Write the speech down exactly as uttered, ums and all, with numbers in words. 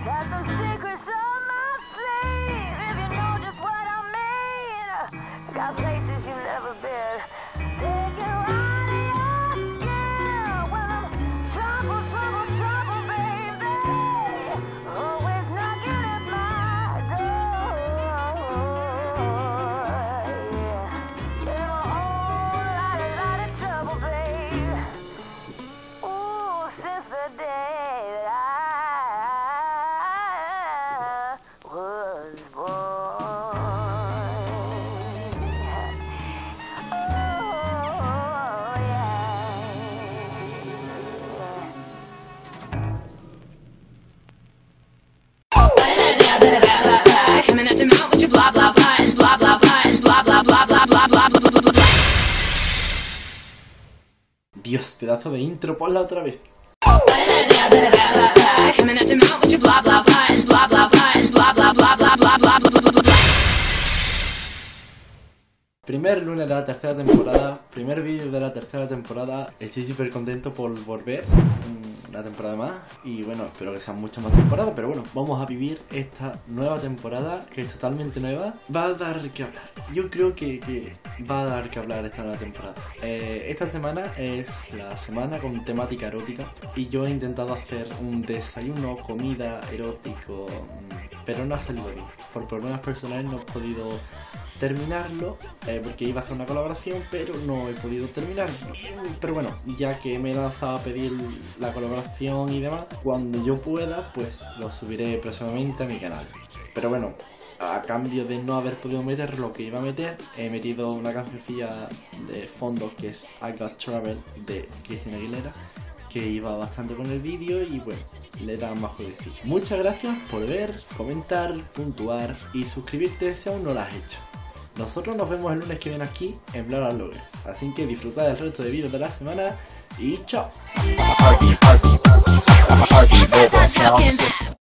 Dios, pedazo de intro, ponla otra vez. Primer lunes de la tercera temporada, primer vídeo de la tercera temporada. Estoy súper contento por volver una temporada más. Y bueno, espero que sean muchas más temporadas. Pero bueno, vamos a vivir esta nueva temporada, que es totalmente nueva. Va a dar que hablar. Yo creo que, que va a dar que hablar esta nueva temporada. eh, Esta semana es la semana con temática erótica. Y yo he intentado hacer un desayuno, comida erótico, pero no ha salido bien. Por problemas personales no he podido terminarlo, eh, porque iba a hacer una colaboración, pero no he podido terminarlo. Pero bueno, ya que me he lanzado a pedir la colaboración y demás, cuando yo pueda, pues lo subiré próximamente a mi canal. Pero bueno, a cambio de no haber podido meter lo que iba a meter, he metido una cancioncilla de fondo que es I Got Travel de Christina Aguilera, que iba bastante con el vídeo y bueno, le da más jueguecillo. Muchas gracias por ver, comentar, puntuar y suscribirte si aún no lo has hecho. Nosotros nos vemos el lunes que viene aquí en Bla Bla Bloggers. Así que disfrutad del resto de vídeos de la semana y chao.